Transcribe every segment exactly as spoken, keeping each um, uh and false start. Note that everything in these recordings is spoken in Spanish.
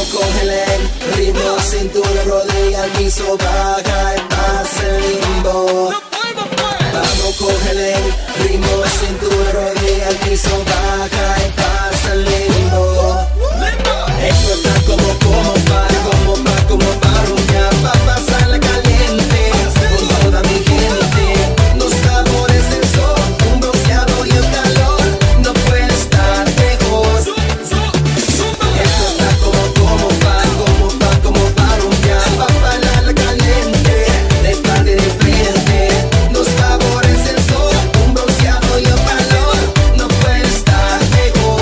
Vamos, cógele el ritmo, cintura, rodilla, al piso, baja y pasa el limbo. Vamos, cógele el ritmo, cintura, rodilla, al piso, baja y pasa el limbo. Esto está como, como para, como para, como para rumbear, pa' pasarla caliente con toda mi gente. Nos favorece el sol, un bronceado y el calor, no puede estar mejor. Esto está como, como para, como para, como para rumbear, pa' bailarla caliente, de espalda y de frente. Nos favorece el sol, un bronceado y el calor, no puede estar mejor.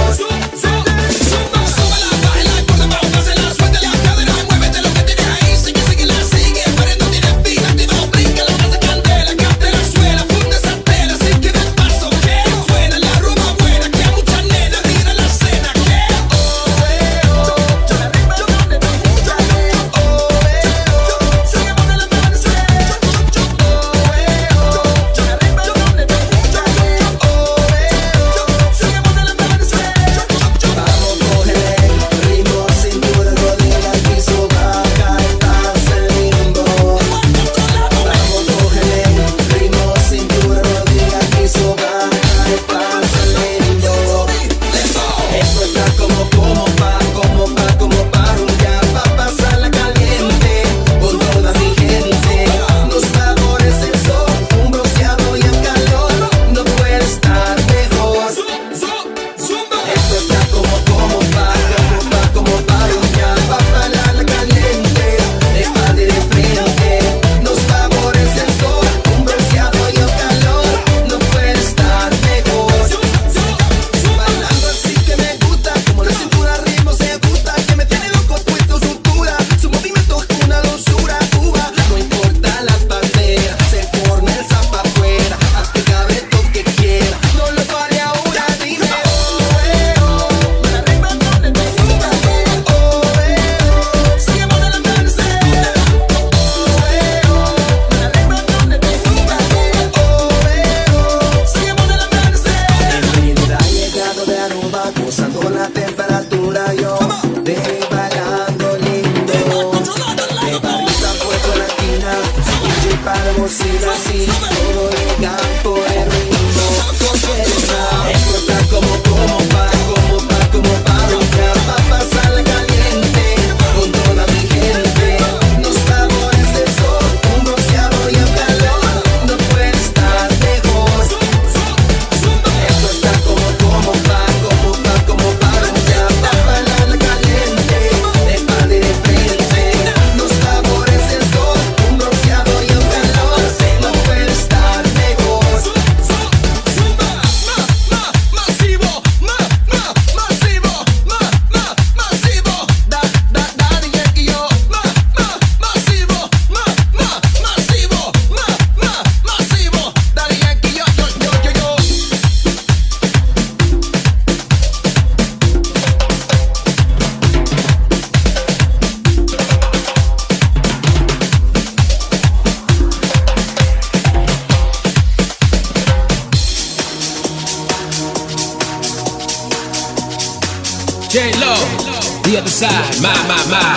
J-Lo, the other side, my, my, my.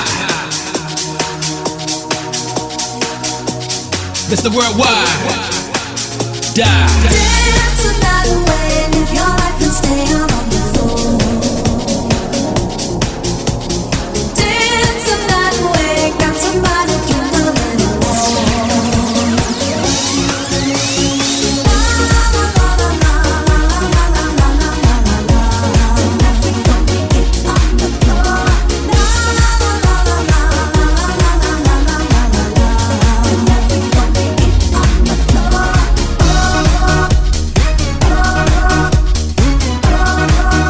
Mister Worldwide, die. Dance another way, live your life and stay on the floor. Dance another way, grab somebody, give them a little more. Oh,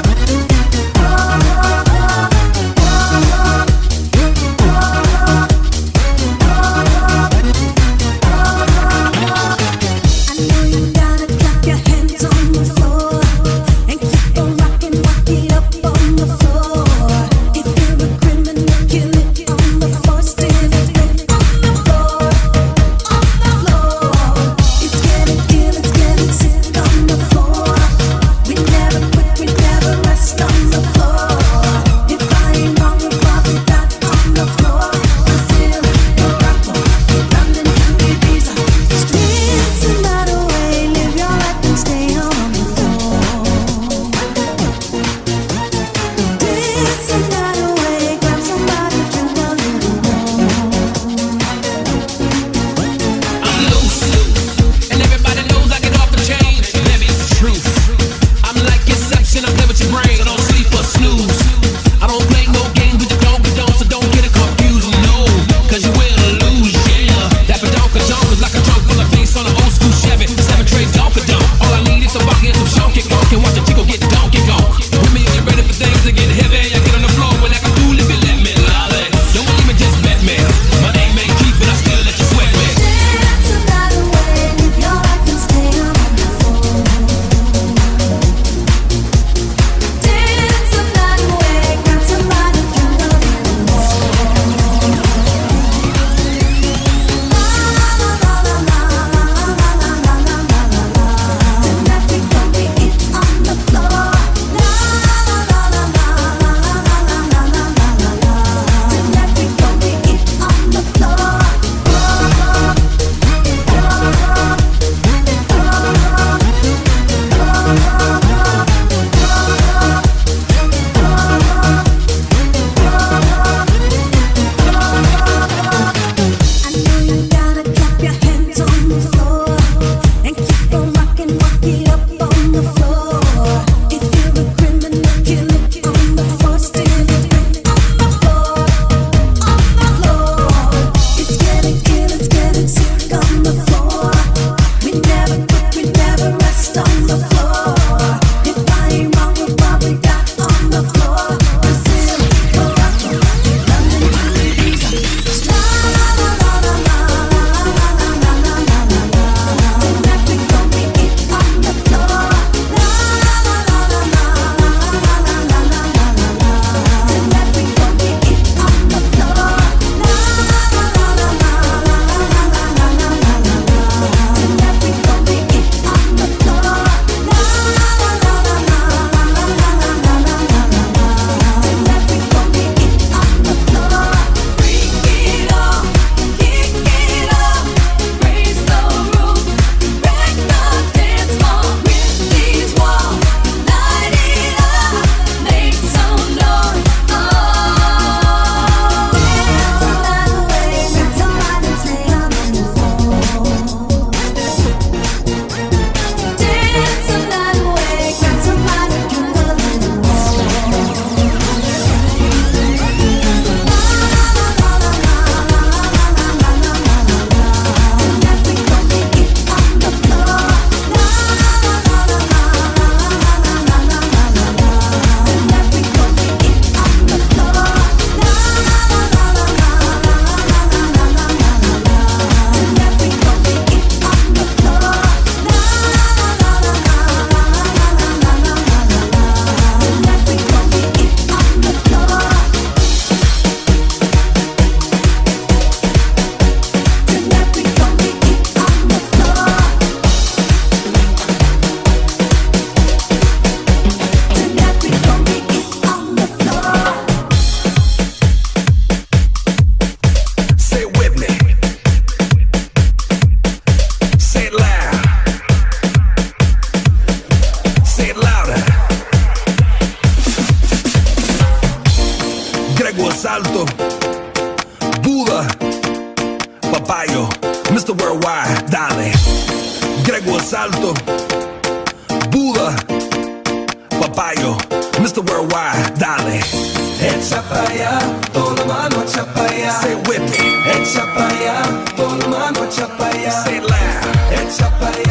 Salto, Buda, Papayo, mister Worldwide, dale. Grego Salto, Buda, Papayo, mister Worldwide, dale. Echa pa' allá, pon la mano, echa pa' allá. Say it with me. Echa pa' allá, pon la mano, echa pa' allá. Say it loud. Echa pa' allá.